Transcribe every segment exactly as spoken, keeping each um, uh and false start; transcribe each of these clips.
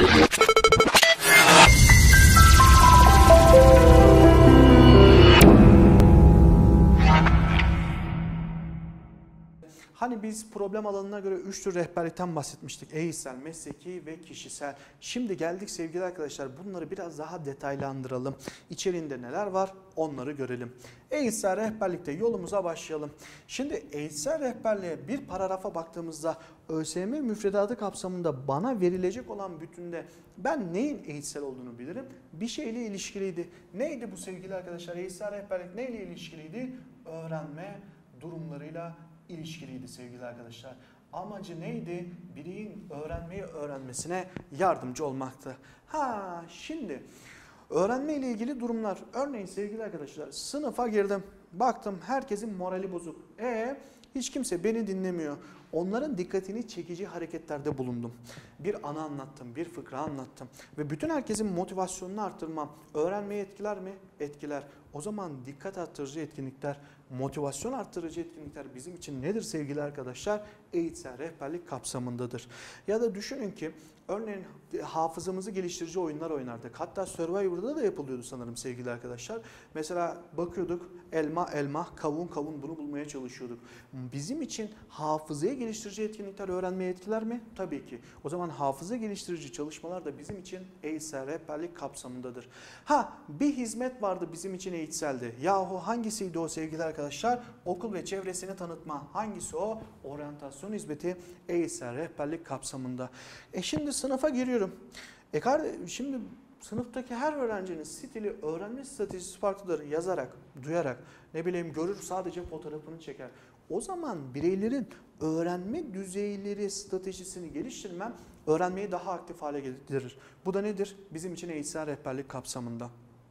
Hani biz problem alanına göre üç tür rehberlikten bahsetmiştik. Eğitsel, mesleki ve kişisel. Şimdi geldik sevgili arkadaşlar, bunları biraz daha detaylandıralım. İçeriğinde neler var onları görelim. Eğitsel rehberlikte yolumuza başlayalım. Şimdi eğitsel rehberliğe bir paragrafa baktığımızda ÖSYM müfredatı kapsamında bana verilecek olan bütünde ben neyin eğitsel olduğunu bilirim. Bir şeyle ilişkiliydi. Neydi bu sevgili arkadaşlar? Eğitsel rehberlik neyle ilişkiliydi? Öğrenme durumlarıyla ilişkiliydi sevgili arkadaşlar. Amacı neydi? Bireyin öğrenmeyi öğrenmesine yardımcı olmaktı. Ha şimdi öğrenme ile ilgili durumlar. Örneğin sevgili arkadaşlar, sınıfa girdim. Baktım herkesin morali bozuk. E hiç kimse beni dinlemiyor. Onların dikkatini çekici hareketlerde bulundum. Bir anı anlattım, bir fıkra anlattım. Ve bütün herkesin motivasyonunu arttırmam öğrenmeyi etkiler mi? Etkiler. O zaman dikkat arttırıcı etkinlikler, motivasyon arttırıcı etkinlikler bizim için nedir sevgili arkadaşlar? Eğitsel rehberlik kapsamındadır. Ya da düşünün ki örneğin hafızamızı geliştirici oyunlar oynardık. Hatta Survivor'da da yapılıyordu sanırım sevgili arkadaşlar. Mesela bakıyorduk elma elma, kavun kavun, bunu bulmaya çalışıyorduk. Bizim için hafızayı geliştirici etkinlikler öğrenmeye etkiler mi? Tabii ki. O zaman hafıza geliştirici çalışmalar da bizim için eğitsel rehberlik kapsamındadır. Ha bir hizmet vardı bizim için eğitseldi. Yahu hangisiydi o sevgili arkadaşlar? Okul ve çevresini tanıtma. Hangisi o? Oryantasyon hizmeti eğitsel rehberlik kapsamında. E şimdi sınıfa giriyorum. E şimdi sınıftaki her öğrencinin stili, öğrenme stratejisi farklıdır. Yazarak, duyarak, ne bileyim görür, sadece fotoğrafını çeker. O zaman bireylerin öğrenme düzeyleri stratejisini geliştirmem öğrenmeyi daha aktif hale getirir. Bu da nedir? Bizim için eğitsel rehberlik kapsamında.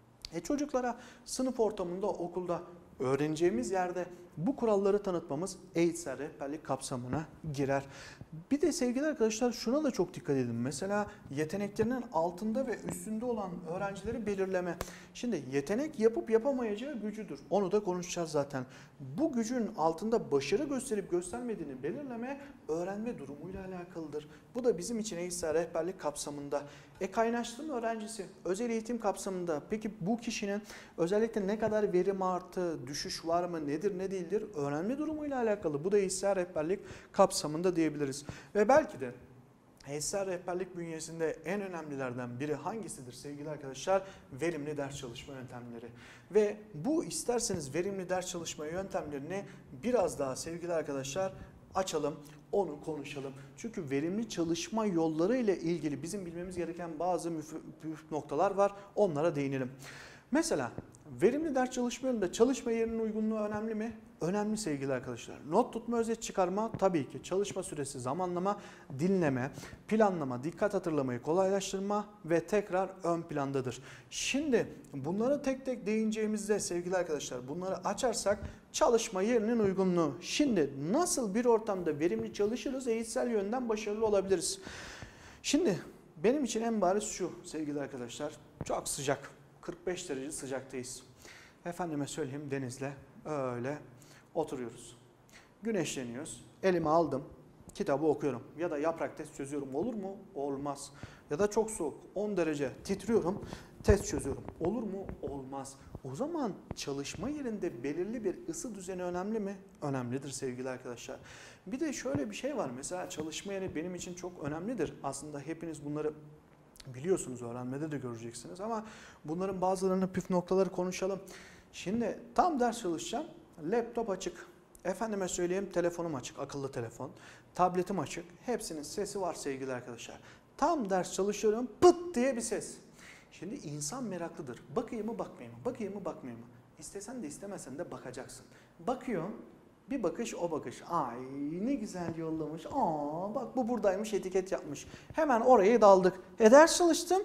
E çocuklara sınıf ortamında, okulda, öğreneceğimiz yerde bu kuralları tanıtmamız eğitsel rehberlik kapsamına girer. Bir de sevgili arkadaşlar şuna da çok dikkat edin. Mesela yeteneklerinin altında ve üstünde olan öğrencileri belirleme. Şimdi yetenek yapıp yapamayacağı gücüdür. Onu da konuşacağız zaten. Bu gücün altında başarı gösterip göstermediğini belirleme öğrenme durumuyla alakalıdır. Bu da bizim için eğitsel rehberlik kapsamında. E kaynaştırma öğrencisi özel eğitim kapsamında. Peki bu kişinin özellikle ne kadar verim artı, düşüş var mı, nedir ne değildir? Öğrenme durumuyla alakalı. Bu da eğitsel rehberlik kapsamında diyebiliriz. Ve belki de eğitsel rehberlik bünyesinde en önemlilerden biri hangisidir sevgili arkadaşlar? Verimli ders çalışma yöntemleri. Ve bu isterseniz verimli ders çalışma yöntemlerini biraz daha sevgili arkadaşlar açalım, onu konuşalım. Çünkü verimli çalışma yolları ile ilgili bizim bilmemiz gereken bazı püf noktalar var. Onlara değinelim. Mesela verimli ders çalışma yolunda çalışma yerinin uygunluğu önemli mi? Önemli sevgili arkadaşlar. Not tutma, özet çıkarma tabii ki. Çalışma süresi, zamanlama, dinleme, planlama, dikkat hatırlamayı kolaylaştırma ve tekrar ön plandadır. Şimdi bunlara tek tek değineceğimizde sevgili arkadaşlar bunları açarsak çalışma yerinin uygunluğu. Şimdi nasıl bir ortamda verimli çalışırız, eğitsel yönden başarılı olabiliriz? Şimdi benim için en bariz şu sevgili arkadaşlar, çok sıcak. kırk beş derece sıcaktayız. Efendime söyleyeyim denizle öyle oturuyoruz. Güneşleniyoruz. Elime aldım. Kitabı okuyorum. Ya da yaprak test çözüyorum. Olur mu? Olmaz. Ya da çok soğuk. on derece titriyorum. Test çözüyorum. Olur mu? Olmaz. O zaman çalışma yerinde belirli bir ısı düzeni önemli mi? Önemlidir sevgili arkadaşlar. Bir de şöyle bir şey var. Mesela çalışma yeri benim için çok önemlidir. Aslında hepiniz bunları biliyorsunuz, öğrenmede de göreceksiniz ama bunların bazılarını, püf noktaları konuşalım. Şimdi tam ders çalışacağım. Laptop açık. Efendime söyleyeyim telefonum açık, akıllı telefon. Tabletim açık. Hepsinin sesi var sevgili arkadaşlar. Tam ders çalışıyorum, pıt diye bir ses. Şimdi insan meraklıdır. Bakayım mı bakmayayım mı? Bakayım mı bakmayayım mı? İstesen de istemesen de bakacaksın. Bakıyorsun. Bir bakış o bakış. Ay ne güzel yollamış. Aa bak bu buradaymış, etiket yapmış. Hemen oraya daldık. E ders çalıştım.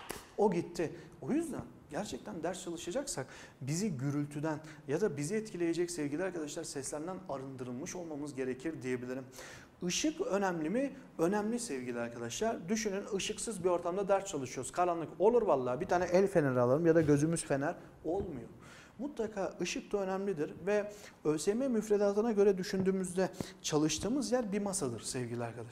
O gitti. O yüzden gerçekten ders çalışacaksak bizi gürültüden ya da bizi etkileyecek sevgili arkadaşlar seslerden arındırılmış olmamız gerekir diyebilirim. Işık önemli mi? Önemli sevgili arkadaşlar. Düşünün ışıksız bir ortamda ders çalışıyoruz. Karanlık olur vallahi, bir tane el feneri alalım ya da gözümüz fener, olmuyor. Mutlaka ışık da önemlidir ve ÖSYM müfredatına göre düşündüğümüzde çalıştığımız yer bir masadır sevgili arkadaşlar.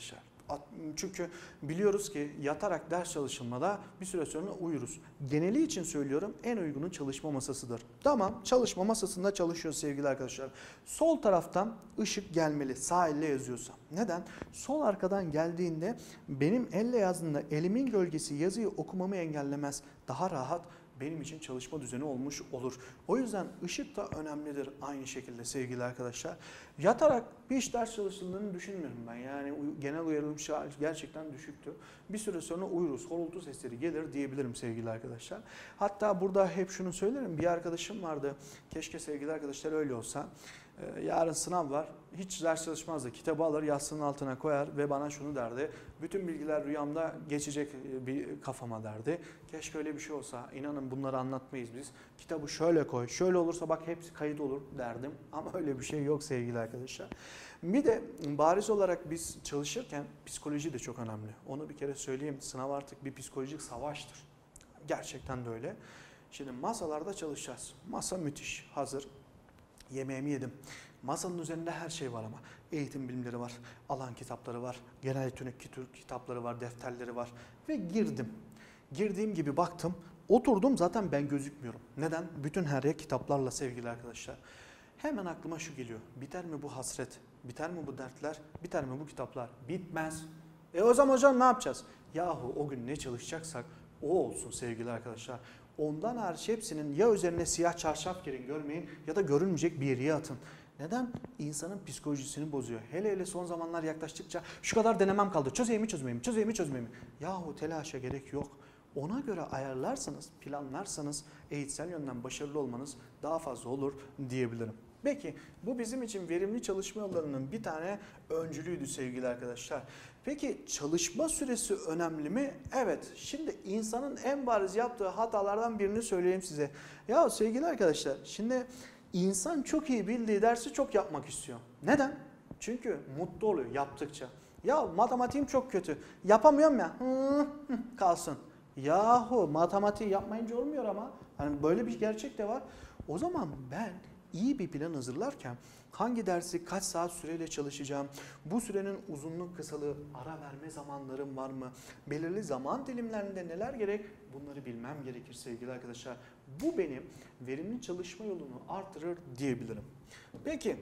Çünkü biliyoruz ki yatarak ders çalışılmada bir süre sonra uyuruz. Geneli için söylüyorum, en uygunu çalışma masasıdır. Tamam, çalışma masasında çalışıyor sevgili arkadaşlar. Sol taraftan ışık gelmeli, sağ elle yazıyorsa. Neden? Sol arkadan geldiğinde benim elle yazdığımda elimin gölgesi yazıyı okumamı engellemez. Daha rahat benim için çalışma düzeni olmuş olur. O yüzden ışık da önemlidir aynı şekilde sevgili arkadaşlar. Yatarak bir iş ders çalışıldığını düşünmüyorum ben. Yani genel uyarılım gerçekten düşüktü. Bir süre sonra uyuruz, horultu sesleri gelir diyebilirim sevgili arkadaşlar. Hatta burada hep şunu söylerim. Bir arkadaşım vardı. Keşke sevgili arkadaşlar öyle olsa. Yarın sınav var. Hiç ders çalışmazdı. Kitabı alır, yastığının altına koyar ve bana şunu derdi. Bütün bilgiler rüyamda geçecek bir kafama derdi. Keşke öyle bir şey olsa. İnanın bunları anlatmayız biz. Kitabı şöyle koy, şöyle olursa bak hepsi kayıt olur derdim. Ama öyle bir şey yok sevgili arkadaşlar. Bir de bariz olarak biz çalışırken psikoloji de çok önemli. Onu bir kere söyleyeyim. Sınav artık bir psikolojik savaştır. Gerçekten de öyle. Şimdi masalarda çalışacağız. Masa müthiş, hazır. Yemeğimi yedim. Masanın üzerinde her şey var ama. Eğitim bilimleri var, alan kitapları var, genel tünek kitapları var, defterleri var. Ve girdim. Girdiğim gibi baktım, oturdum zaten ben gözükmüyorum. Neden? Bütün her yer kitaplarla sevgili arkadaşlar. Hemen aklıma şu geliyor. Biter mi bu hasret? Biter mi bu dertler? Biter mi bu kitaplar? Bitmez. E o zaman hocam ne yapacağız? Yahu o gün ne çalışacaksak o olsun sevgili arkadaşlar. Ondan hariç hepsinin ya üzerine siyah çarşaf girin görmeyin ya da görülmeyecek bir yere atın. Neden? İnsanın psikolojisini bozuyor. Hele hele son zamanlar yaklaştıkça şu kadar denemem kaldı. Çözeyim mi çözmeyeyim mi? Çözeyim mi çözmeyeyim mi? Yahu telaşa gerek yok. Ona göre ayarlarsanız, planlarsanız eğitsel yönden başarılı olmanız daha fazla olur diyebilirim. Peki bu bizim için verimli çalışma yollarının bir tane öncülüydü sevgili arkadaşlar. Peki çalışma süresi önemli mi? Evet. Şimdi insanın en bariz yaptığı hatalardan birini söyleyeyim size. Ya sevgili arkadaşlar şimdi insan çok iyi bildiği dersi çok yapmak istiyor. Neden? Çünkü mutlu oluyor yaptıkça. Ya matematiğim çok kötü. Yapamıyorum ya. Hı, hı, kalsın. Yahu matematiği yapmayınca olmuyor ama. Hani böyle bir gerçek de var. O zaman ben iyi bir plan hazırlarken hangi dersi kaç saat süreyle çalışacağım, bu sürenin uzunluk kısalığı, ara verme zamanlarım var mı, belirli zaman dilimlerinde neler gerek bunları bilmem gerekir sevgili arkadaşlar. Bu benim verimli çalışma yolunu artırır diyebilirim. Peki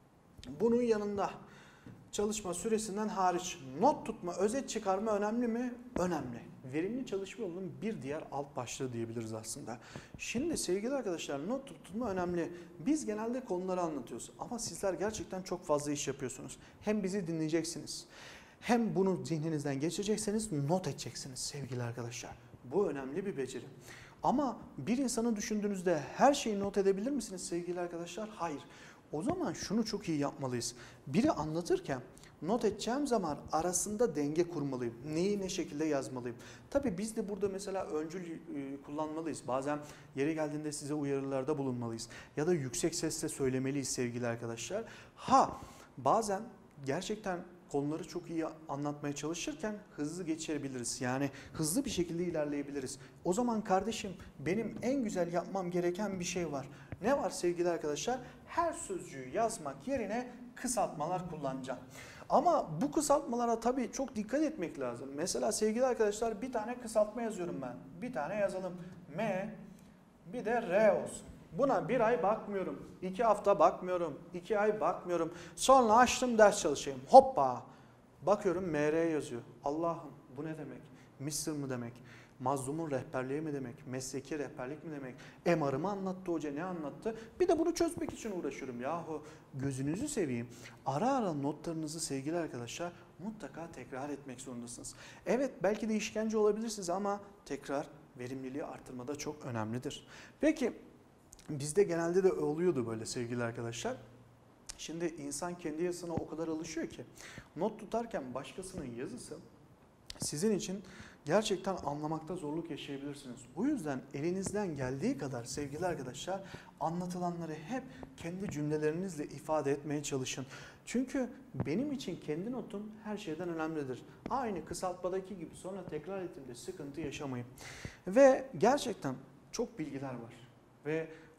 bunun yanında çalışma süresinden hariç not tutma, özet çıkarma önemli mi? Önemli. Verimli çalışma yolunun bir diğer alt başlığı diyebiliriz aslında. Şimdi sevgili arkadaşlar not tutma önemli. Biz genelde konuları anlatıyoruz ama sizler gerçekten çok fazla iş yapıyorsunuz. Hem bizi dinleyeceksiniz hem bunu zihninizden geçireceksiniz, not edeceksiniz sevgili arkadaşlar. Bu önemli bir beceri. Ama bir insanı düşündüğünüzde her şeyi not edebilir misiniz sevgili arkadaşlar? Hayır. O zaman şunu çok iyi yapmalıyız. Biri anlatırken not edeceğim zaman arasında denge kurmalıyım. Neyi ne şekilde yazmalıyım. Tabii biz de burada mesela öncül kullanmalıyız. Bazen yeri geldiğinde size uyarılarda bulunmalıyız. Ya da yüksek sesle söylemeliyiz sevgili arkadaşlar. Ha bazen gerçekten konuları çok iyi anlatmaya çalışırken hızlı geçirebiliriz. Yani hızlı bir şekilde ilerleyebiliriz. O zaman kardeşim benim en güzel yapmam gereken bir şey var. Ne var sevgili arkadaşlar? Her sözcüğü yazmak yerine kısaltmalar kullanacağım. Ama bu kısaltmalara tabii çok dikkat etmek lazım. Mesela sevgili arkadaşlar bir tane kısaltma yazıyorum ben. Bir tane yazalım. M bir de R olsun. Buna bir ay bakmıyorum. iki hafta bakmıyorum. iki ay bakmıyorum. Sonra açtım ders çalışayım. Hoppa. Bakıyorum M R yazıyor. Allah'ım bu ne demek? Mısır mı demek? Mazlumun rehberliği mi demek? Mesleki rehberlik mi demek? M R'ı mı anlattı hoca ne anlattı? Bir de bunu çözmek için uğraşıyorum. Yahu gözünüzü seveyim. Ara ara notlarınızı sevgili arkadaşlar mutlaka tekrar etmek zorundasınız. Evet belki de işkence olabilir size ama tekrar verimliliği artırmada çok önemlidir. Peki bizde genelde de oluyordu böyle sevgili arkadaşlar. Şimdi insan kendi yazısına o kadar alışıyor ki not tutarken başkasının yazısı sizin için gerçekten anlamakta zorluk yaşayabilirsiniz. O yüzden elinizden geldiği kadar sevgili arkadaşlar anlatılanları hep kendi cümlelerinizle ifade etmeye çalışın. Çünkü benim için kendi notum her şeyden önemlidir. Aynı kısaltmadaki gibi sonra tekrar ettiğimde sıkıntı yaşamayın. Ve gerçekten çok bilgiler var. Ve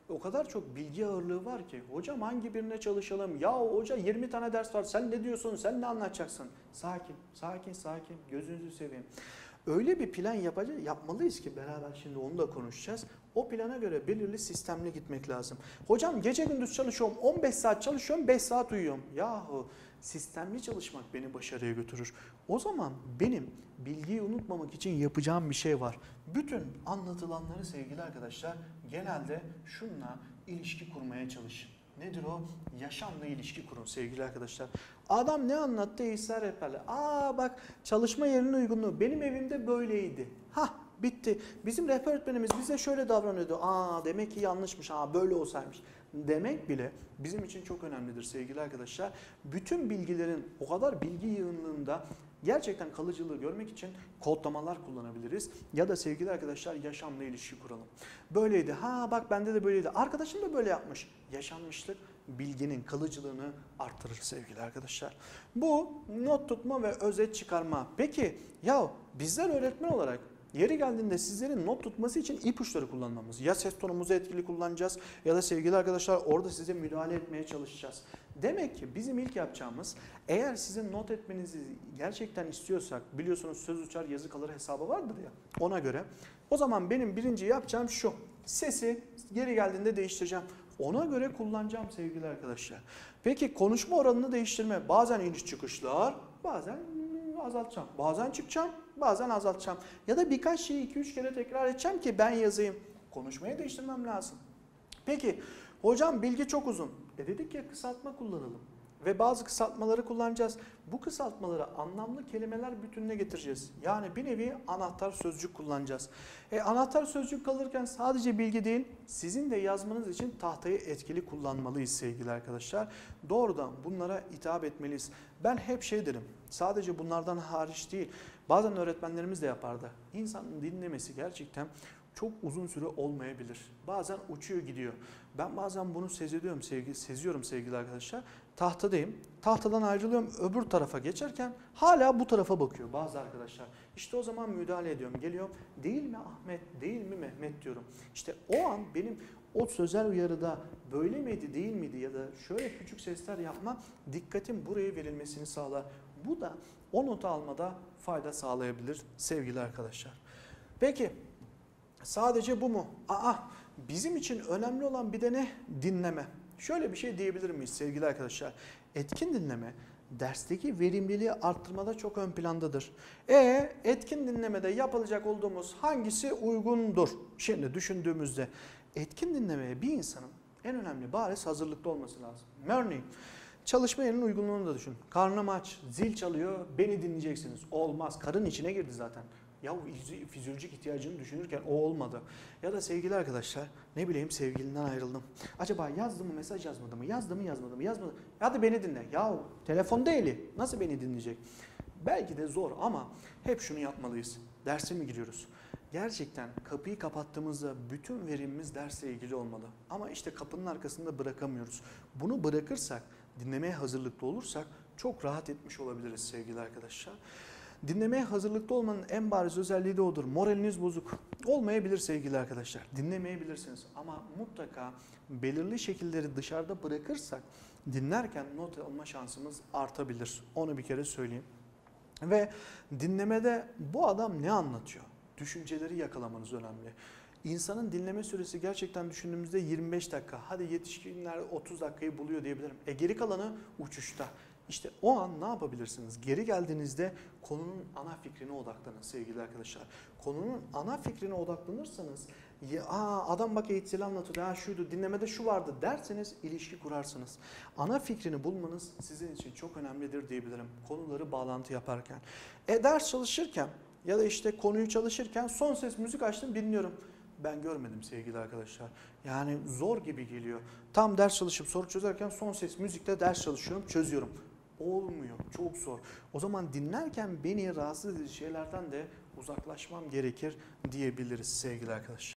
O kadar çok bilgi ağırlığı var ki hocam hangi birine çalışalım? Ya hoca yirmi tane ders var, sen ne diyorsun, sen ne anlatacaksın? Sakin, sakin, sakin, gözünüzü seveyim. Öyle bir plan yapacağız, yapmalıyız ki beraber şimdi onu da konuşacağız. O plana göre belirli sistemli gitmek lazım. Hocam gece gündüz çalışıyorum, on beş saat çalışıyorum, beş saat uyuyorum. Yahu sistemli çalışmak beni başarıya götürür. O zaman benim bilgiyi unutmamak için yapacağım bir şey var. Bütün anlatılanları sevgili arkadaşlar genelde şunla ilişki kurmaya çalışın. Nedir o? Yaşamla ilişki kurun sevgili arkadaşlar. Adam ne anlattı? İhsan Rehber'le. Aa bak çalışma yerinin uygunluğu. Benim evimde böyleydi. Hah bitti. Bizim rehber öğretmenimiz bize şöyle davranıyordu. Aa demek ki yanlışmış. Aa böyle olsaymış. Demek bile bizim için çok önemlidir sevgili arkadaşlar. Bütün bilgilerin o kadar bilgi yığınlığında gerçekten kalıcılığı görmek için kodlamalar kullanabiliriz. Ya da sevgili arkadaşlar yaşamla ilişki kuralım. Böyleydi. Ha bak bende de böyleydi. Arkadaşım da böyle yapmış. Yaşanmışlık bilginin kalıcılığını artırır sevgili arkadaşlar. Bu not tutma ve özet çıkarma. Peki ya bizler öğretmen olarak yeri geldiğinde sizlerin not tutması için ipuçları kullanmamız. Ya ses tonumuzu etkili kullanacağız ya da sevgili arkadaşlar orada size müdahale etmeye çalışacağız. Demek ki bizim ilk yapacağımız eğer sizin not etmenizi gerçekten istiyorsak biliyorsunuz söz uçar yazı kalır hesabı vardır ya ona göre. O zaman benim birinci yapacağım şu sesi geri geldiğinde değiştireceğim. Ona göre kullanacağım sevgili arkadaşlar. Peki konuşma oranını değiştirme. Bazen iniş çıkışlar bazen azaltacağım. Bazen çıkacağım bazen azaltacağım. Ya da birkaç şeyi iki üç kere tekrar edeceğim ki ben yazayım. Konuşmayı değiştirmem lazım. Peki hocam bilgi çok uzun. E dedik ya kısaltma kullanalım. Ve bazı kısaltmaları kullanacağız. Bu kısaltmaları anlamlı kelimeler bütününe getireceğiz. Yani bir nevi anahtar sözcük kullanacağız. E, anahtar sözcük kalırken sadece bilgi değil, sizin de yazmanız için tahtayı etkili kullanmalıyız sevgili arkadaşlar. Doğrudan bunlara hitap etmeliyiz. Ben hep şey derim, sadece bunlardan hariç değil, bazen öğretmenlerimiz de yapardı. İnsanın dinlemesi gerçekten çok uzun süre olmayabilir. Bazen uçuyor gidiyor. Ben bazen bunu seziyorum sevgili, seziyorum sevgili arkadaşlar. Tahtadayım. Tahtadan ayrılıyorum. Öbür tarafa geçerken hala bu tarafa bakıyor bazı arkadaşlar. İşte o zaman müdahale ediyorum. Geliyorum. Değil mi Ahmet? Değil mi Mehmet diyorum. İşte o an benim o sözel uyarıda böyle miydi değil miydi ya da şöyle küçük sesler yapma dikkatin buraya verilmesini sağlar. Bu da o notu almada fayda sağlayabilir sevgili arkadaşlar. Peki sadece bu mu? Aa, bizim için önemli olan bir de ne? Dinleme. Şöyle bir şey diyebilir miyiz sevgili arkadaşlar? Etkin dinleme dersteki verimliliği arttırmada çok ön plandadır. E etkin dinlemede yapılacak olduğumuz hangisi uygundur? Şimdi düşündüğümüzde etkin dinlemeye bir insanın en önemli bariz hazırlıklı olması lazım. Örneğin çalışma yerinin uygunluğunu da düşün. Karnım aç, zil çalıyor, beni dinleyeceksiniz. Olmaz, karın içine girdi zaten. Ya fizyolojik ihtiyacını düşünürken o olmadı. Ya da sevgili arkadaşlar ne bileyim sevgilinden ayrıldım. Acaba yazdı mı mesaj yazmadı mı? Yazdı mı yazmadı mı? Yazmadı. Hadi beni dinle. Ya telefonda eli. Nasıl beni dinleyecek? Belki de zor ama hep şunu yapmalıyız. Derse mi giriyoruz? Gerçekten kapıyı kapattığımızda bütün verimimiz dersle ilgili olmalı. Ama işte kapının arkasında bırakamıyoruz. Bunu bırakırsak, dinlemeye hazırlıklı olursak çok rahat etmiş olabiliriz sevgili arkadaşlar. Dinlemeye hazırlıklı olmanın en bariz özelliği de odur. Moraliniz bozuk olmayabilir sevgili arkadaşlar. Dinlemeyebilirsiniz ama mutlaka belirli şekilleri dışarıda bırakırsak dinlerken not alma şansımız artabilir. Onu bir kere söyleyeyim. Ve dinlemede bu adam ne anlatıyor? Düşünceleri yakalamanız önemli. İnsanın dinleme süresi gerçekten düşündüğümüzde yirmi beş dakika. Hadi yetişkinler otuz dakikayı buluyor diyebilirim. E geri kalanı uçuşta. İşte o an ne yapabilirsiniz? Geri geldiğinizde konunun ana fikrine odaklanın sevgili arkadaşlar. Konunun ana fikrine odaklanırsanız ya, aa, adam bak eğitimli anlatıyor, ha şuydu dinlemede şu vardı derseniz ilişki kurarsınız. Ana fikrini bulmanız sizin için çok önemlidir diyebilirim. Konuları bağlantı yaparken. E ders çalışırken ya da işte konuyu çalışırken son ses müzik açtım dinliyorum. Ben görmedim sevgili arkadaşlar. Yani zor gibi geliyor. Tam ders çalışıp soru çözerken son ses müzikle ders çalışıyorum, çözüyorum. Olmuyor, çok zor. O zaman dinlerken beni rahatsız edici şeylerden de uzaklaşmam gerekir diyebiliriz sevgili arkadaşlar.